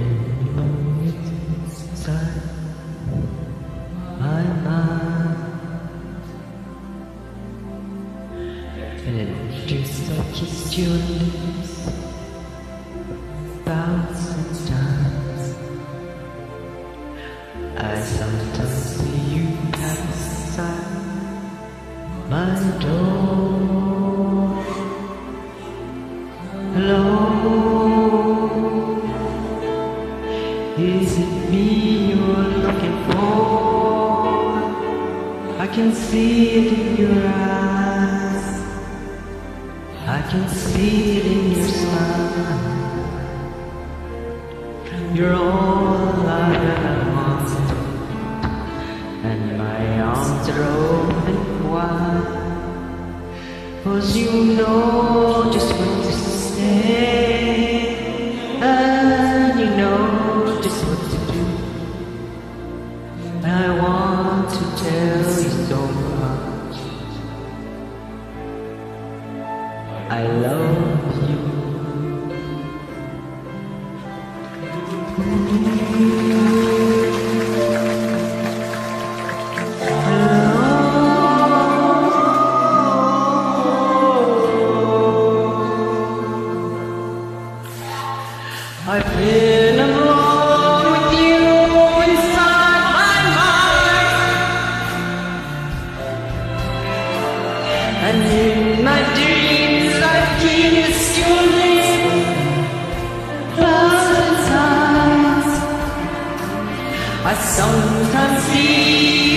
inside my mind, and just I kissed your lips 1,000 times. I sometimes see you outside my door. Hello, is it me you're looking for? I can see it in your eyes, I can see it in your smile. You're all I ever wanted, and my arms are open wide, 'cause you know just what to say, and you know just what to do. I want to tell you so much, I love you. I've been alone with you inside my mind, and in my dreams I've kissed your lips 1,000 times. I sometimes see